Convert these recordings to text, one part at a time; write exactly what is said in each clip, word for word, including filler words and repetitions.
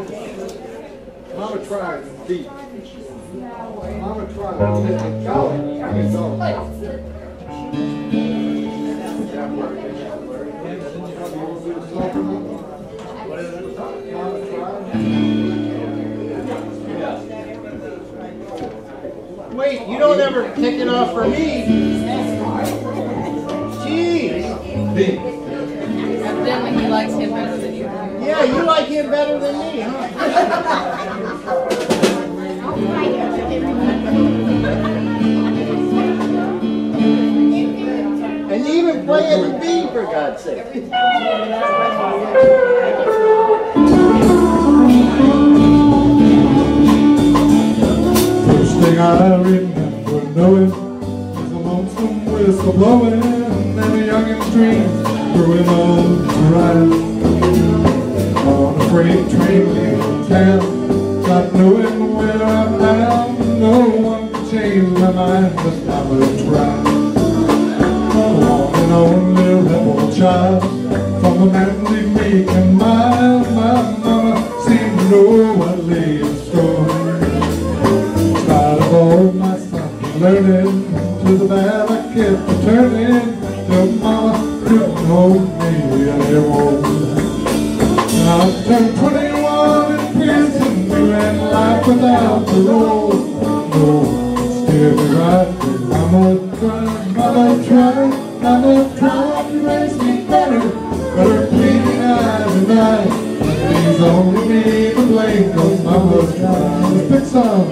Mama tried to beat. Mama tried to beat. Go. Wait, you don't ever pick it off for me. Jeez. Evidently he likes him better than you. Yeah, you like him better than me, huh? And you even play at the B, for God's sake. First thing I remember knowing is a lonesome whistle blowing and a youngin's dreams growing old to ride on a freight train leaving town, not knowing where I'm bound. No one can change my mind, but I'm gonna try. One and only rebel child from a manly meek and mild. My mama seemed to know what lay in store. All my sons learning to the bad I kept returning till mama couldn't hold me anymore. I turned twenty-one in prison, doing life without parole. No, still be right, mama tried, mama tried, mama tried to raise me better, but her pleading eyes and eyes, please only me to blame, 'cause mama's trying to fix some.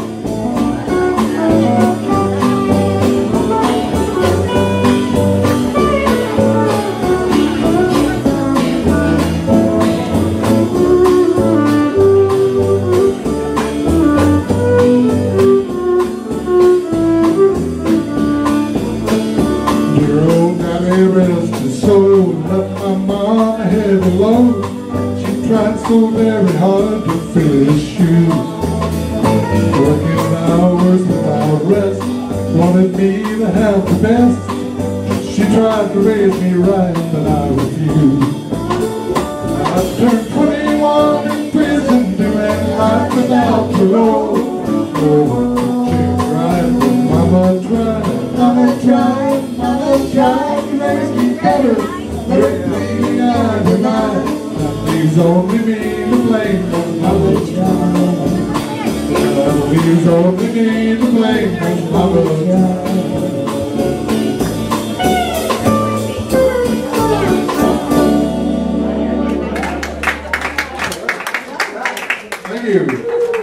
So very hard to fill his shoes, working hours without rest, wanted me to have the best. She tried to raise me right, but I refused. I turned twenty-one in prison, doing life without parole. Oh, she cried, but mama tried, mama tried, mama tried to raise me better, but her pleading eyes and eyes, leaves only me to blame, 'cause mama tried. Leaves only me to blame, 'cause mama tried. Thank you.